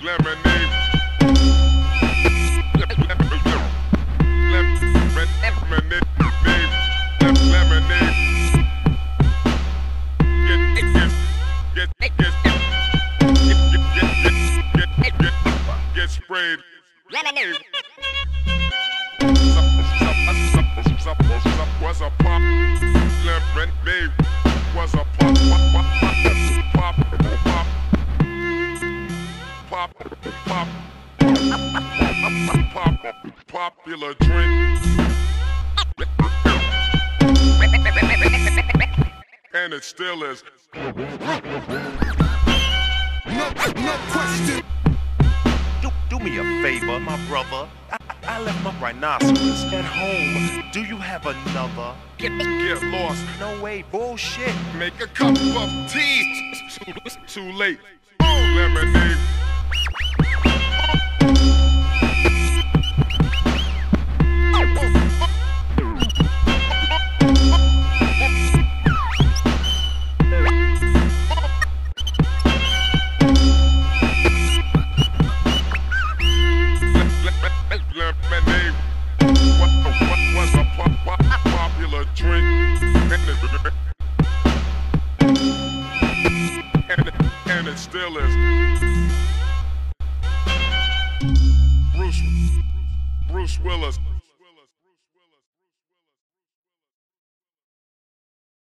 Lemonade. Get sprayed. Lemonade. Was a pop. Lemonade. Was a pop. Popular drink. And it still is. No question. Do me a favor, my brother. I left my rhinoceros at home. Do you have another? Get lost. No way, bullshit. Make a cup of tea. Too late. Lemonade. Lemonade was a popular drink, and it still is. Bruce Willis.